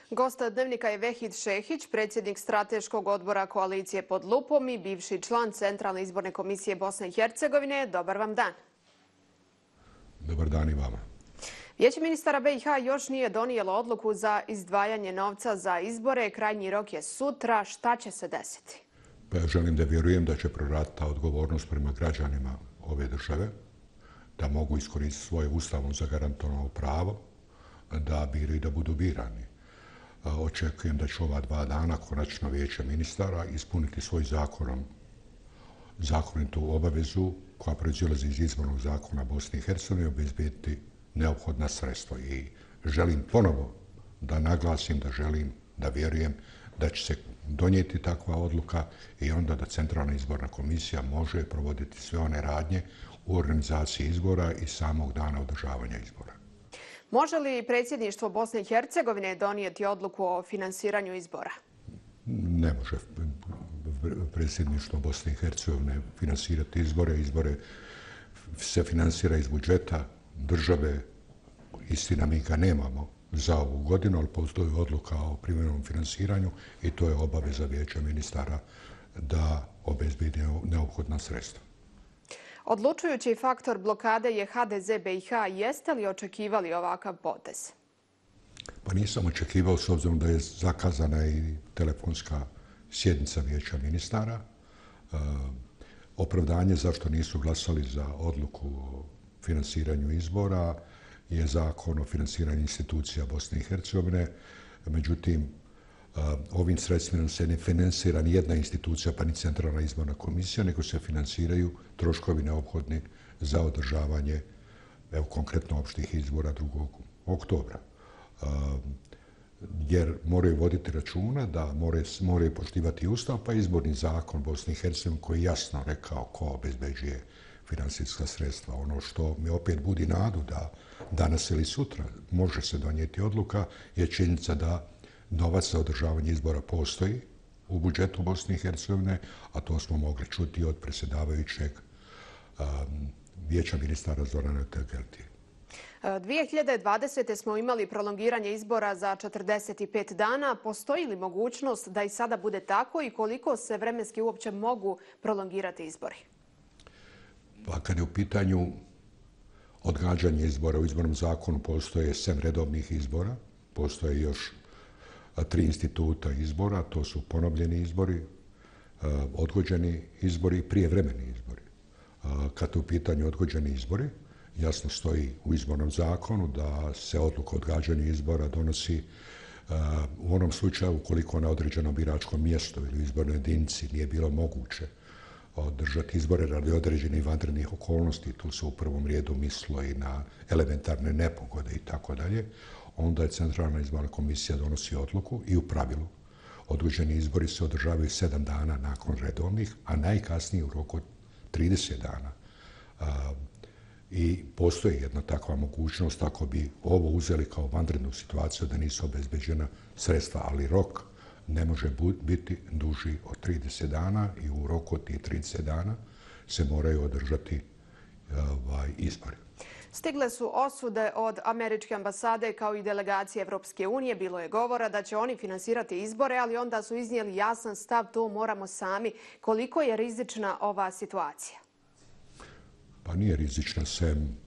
Gost Dnevnika je Vehid Šehić, predsjednik strateškog odbora koalicije Pod lupom i bivši član Centralne izborne komisije Bosne i Hercegovine. Dobar vam dan. Dobar dan i vama. Vijeće ministara BiH još nije donijelo odluku za izdvajanje novca za izbore. Krajnji rok je sutra. Šta će se desiti? Pa ja želim da vjerujem da će proraditi ta odgovornost prema građanima ove države, da mogu iskoristiti svoje ustavom zagarantovano pravo da biraju i da budu birani. Očekujem da će ova 2 dana konačno Vijeće ministara ispuniti svoj zakonitu obavezu koja proizilazi iz izbornog zakona Bosne i Hercegovine, obezbediti neophodna sredstva. I želim ponovo da naglasim da vjerujem da će se donijeti takva odluka i onda da Centralna izborna komisija može provoditi sve one radnje u organizaciji izbora i samog dana održavanja izbora. Može li predsjedništvo Bosne i Hercegovine donijeti odluku o finansiranju izbora? Ne može predsjedništvo Bosne i Hercegovine finansirati izbore. Izbore se finansira iz budžeta države. Istina, mi ga nemamo za ovu godinu, ali postoji odluka o privremenom finansiranju i to je obaveza Vijeća ministara da obezbedi neophodna sredstva. Odlučujući faktor blokade je HDZ BiH. Jeste li očekivali ovakav potez? Pa nisam očekivao, s obzirom da je zakazana i telefonska sjednica Vijeća ministara. Opravdanje zašto nisu glasali za odluku o finansiranju izbora je zakon o finansiranju institucija Bosne i Hercegovine. Međutim, ovim sredstvima se ne finansira ni jedna institucija, pa ni Centralna izborna komisija, nego se finansiraju troškovi neophodni za održavanje, konkretno opštih izbora 2. oktobra. Jer moraju voditi računa da moraju poštivati Ustav, pa izborni zakon Bosne i Hercegovine koji je jasno rekao ko obezbeđuje finansijska sredstva. Ono što mi opet budi nadu da danas ili sutra može se donijeti odluka je činjenica da novac za održavanje izbora postoji u budžetu Bosne i Hercegovine, a to smo mogli čuti od predsjedavajućeg Vijeća ministara Zorana Tegeltija. 2020. smo imali prolongiranje izbora za 45 dana. Postoji li mogućnost da i sada bude tako i koliko se vremenski uopće mogu prolongirati izbori? Pa kad je u pitanju odgađanje izbora, u izbornom zakonu postoje 7 redovnih izbora, postoje još 3 instituta izbora, to su ponovljeni izbori, odgođeni izbori i prijevremeni izbori. Kad je u pitanju odgođeni izbori, jasno stoji u izbornom zakonu da se odluka o odgađanju izbora donosi u onom slučaju ukoliko na određenom biračkom mjestu ili u izbornoj jedinici nije bilo moguće održati izbore radi određenih vanrednih okolnosti, tu se u prvom redu mislilo i na elementarne nepogode i tako dalje, onda je Centralna izborna komisija donosi odluku i u pravilu odgođeni izbori se održavaju 7 dana nakon redovnih, a najkasnije u roku 30 dana. I postoji jedna takva mogućnost ako bi ovo uzeli kao vanrednu situaciju da nisu obezbeđena sredstva, ali rok ne može biti duži od 30 dana i u roku od tih 30 dana se moraju održati izbori. Stigle su osude od američke ambasade kao i delegacije Evropske unije. Bilo je govora da će oni finansirati izbore, ali onda su iznijeli jasan stav, to moramo sami. Koliko je rizična ova situacija? Pa nije rizična sem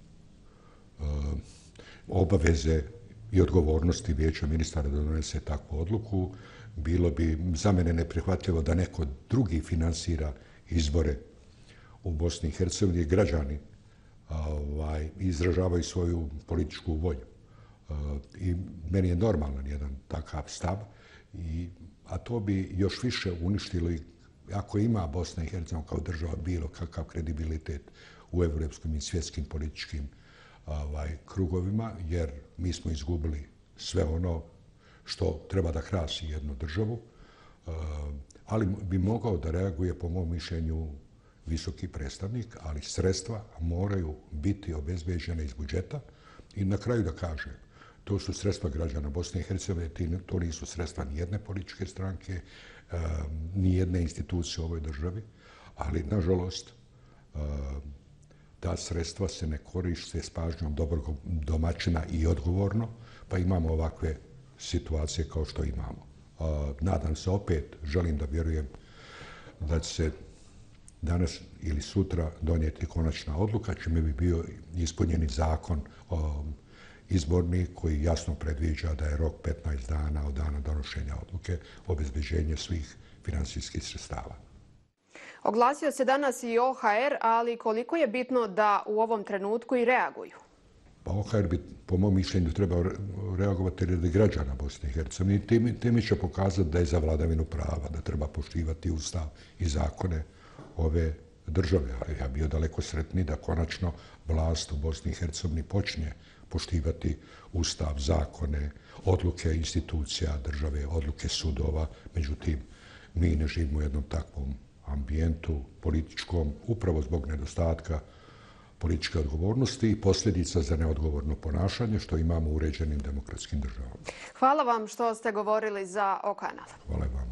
obaveze i odgovornosti Vijeća ministara da donese takvu odluku. Bilo bi za mene neprihvatljivo da neko drugi finansira izbore u Bosni i Hercegovini. Građani izražavaju svoju političku volju. I meni je normalan jedan takav stav, a to bi još više uništilo i ako ima Bosna i Hercegovina kao država bilo kakav kredibilitet u evropskim i svjetskim političkim krugovima, jer mi smo izgubili sve ono što treba da krasi jednu državu, ali bi mogao da reaguje, po mom mišljenju, visoki predstavnik, ali sredstva moraju biti obezbeđene iz budžeta. I na kraju da kažem, to su sredstva građana Bosne i Hercegovine, to nisu sredstva nijedne političke stranke, nijedne institucije u ovoj državi, ali nažalost ta sredstva se ne koriste s pažnjom dobrog domaćina i odgovorno, pa imamo ovakve situacije kao što imamo. Nadam se opet, želim da vjerujem da će se danas ili sutra donijeti konačna odluka, čime bi bio ispunjeni zakon izborni koji jasno predviđa da je rok 15 dana od dana donošenja odluke obezbeđenje svih financijskih sredstava. Oglasio se danas i OHR, ali koliko je bitno da u ovom trenutku i reaguju? Pa OHR bi, po mom mišljenju, trebao reagovati radi građana Bosne i Hercegovine. Time će pokazati da je za vladavinu prava, da treba poštivati ustav i zakone ove države. Ali ja bio daleko sretniji da konačno vlast u Bosni i Hercegovini počne poštivati ustav, zakone, odluke institucija države, odluke sudova. Međutim, mi ne živimo u jednom takvom ambijentu političkom, upravo zbog nedostatka političke odgovornosti i posljedica za neodgovorno ponašanje što imamo u uređenim demokratskim državama. Hvala vam što ste govorili za O kanal. Hvala vam.